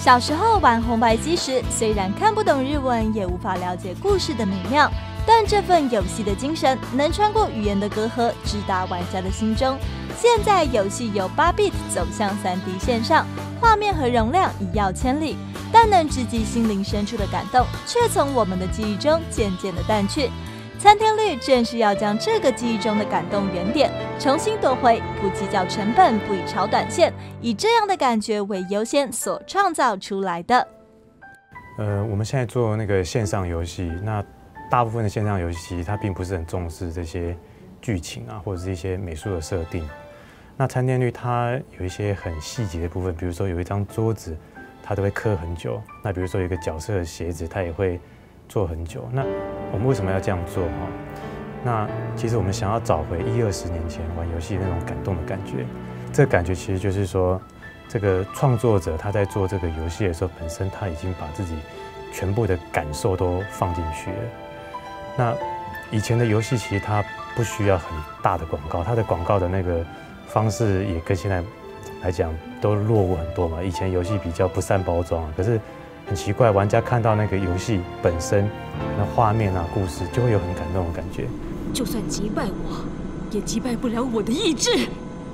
小时候玩红白机时，虽然看不懂日文，也无法了解故事的美妙，但这份游戏的精神能穿过语言的隔阂，直达玩家的心中。现在游戏由8bit 走向3D 线上，画面和容量一跃千里，但能直击心灵深处的感动，却从我们的记忆中渐渐的淡去。餐天律正是要将这个记忆中的感动原点重新夺回，不计较成本，不以炒短线，以这样的感觉为优先所创造出来的。 我们现在做那个线上游戏，那大部分的线上游戏其实它并不是很重视这些剧情啊，或者是一些美术的设定。那餐天律它有一些很细节的部分，比如说有一张桌子，它都会刻很久。那比如说有一个角色的鞋子，它也会做很久。那我们为什么要这样做？那其实我们想要找回20-20年前玩游戏那种感动的感觉。这个感觉其实就是说，这个创作者他在做这个游戏的时候，本身他已经把自己全部的感受都放进去了。那以前的游戏其实它不需要很大的广告，它的广告的那个方式也跟现在来讲都落伍很多嘛。以前游戏比较不善包装啊，可是很奇怪，玩家看到那个游戏本身，那画面啊、故事，就会有很感动的感觉。 就算击败我，也击败不了我的意志。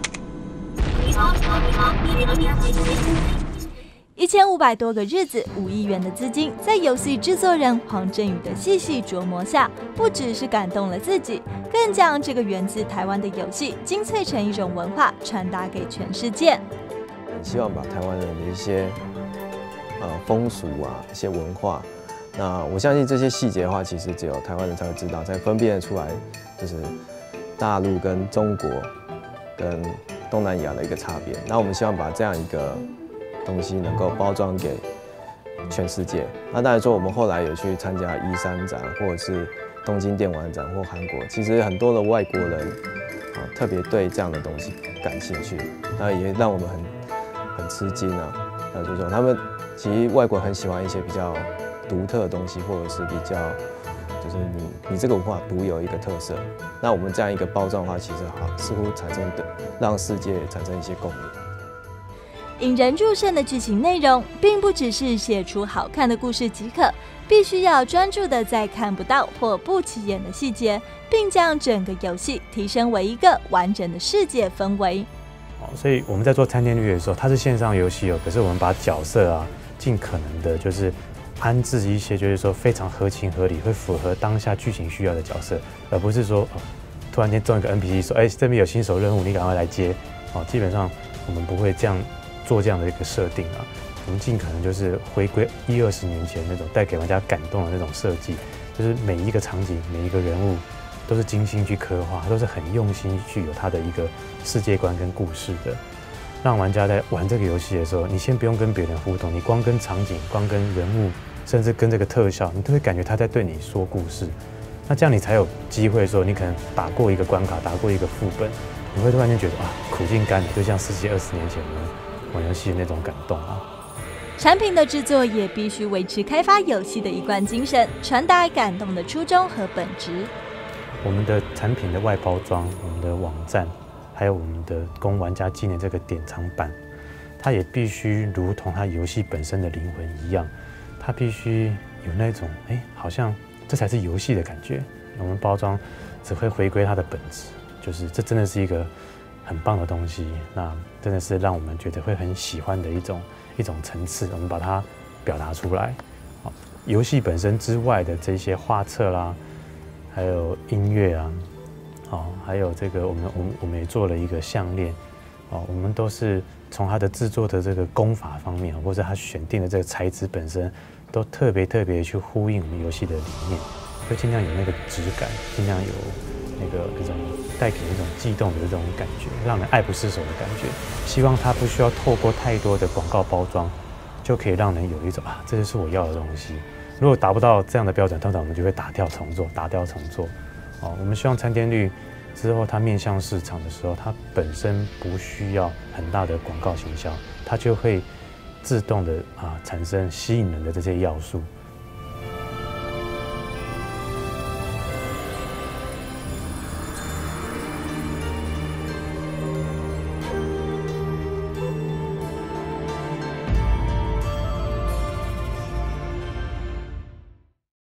1500多个日子，5亿元的资金，在游戏制作人黄振宇的细细琢磨下，不只是感动了自己，更将这个源自台湾的游戏精粹成一种文化，传达给全世界。 希望把台湾人的一些风俗啊、一些文化，那我相信这些细节的话，其实只有台湾人才会知道，才分辨得出来，就是大陆跟中国跟东南亚的一个差别。那我们希望把这样一个东西能够包装给全世界。那当然说，我们后来有去参加E3展，或者是东京电玩展或韩国，其实很多的外国人特别对这样的东西感兴趣，那也让我们很吃惊啊。那就是说，他们其实外国人很喜欢一些比较独特的东西，或者是比较就是你这个文化独有一个特色。那我们这样一个包装的话，其实似乎产生的让世界产生一些共鸣。 引人入胜的剧情内容，并不只是写出好看的故事即可，必须要专注的在看不到或不起眼的细节，并将整个游戏提升为一个完整的世界氛围。 所以我们在做餐天律的时候，它是线上游戏可是我们把角色啊，尽可能的就是安置一些，就是说非常合情合理，会符合当下剧情需要的角色，而不是说突然间中一个 NPC 说，这边有新手任务，你赶快来接。基本上我们不会这样做这样的一个设定啊。我们尽可能就是回归20-20年前那种带给玩家感动的那种设计，就是每一个场景、每一个人物都是精心去刻画，都是很用心去有它的一个世界观跟故事的。让玩家在玩这个游戏的时候，你先不用跟别人互动，你光跟场景、光跟人物，甚至跟这个特效，你都会感觉他在对你说故事。那这样你才有机会说，你可能打过一个关卡，打过一个副本，你会突然间觉得苦尽甘来，就像10几20年前的玩游戏的那种感动啊。 产品的制作也必须维持开发游戏的一贯精神，传达感动的初衷和本质。 我们的产品的外包装，我们的网站，还有我们的供玩家纪念这个典藏版，它也必须如同它游戏本身的灵魂一样，它必须有那种好像这才是游戏的感觉。我们包装只会回归它的本质，就是这真的是一个很棒的东西，那真的是让我们觉得会很喜欢的一种层次，我们把它表达出来。游戏本身之外的这些画册啦，还有音乐啊，还有这个我们也做了一个项链，我们都是从它的制作的这个功法方面，或者它选定的这个材质本身，都特别去呼应我们游戏的理念，会尽量有那个质感，尽量有那种带给一种悸动的这种感觉，让人爱不释手的感觉。希望它不需要透过太多的广告包装，就可以让人有一种这就是我要的东西。如果达不到这样的标准，通常我们就会打掉重做。我们希望餐天律之后它面向市场的时候，它本身不需要很大的广告行销，它就会自动的产生吸引人的这些要素。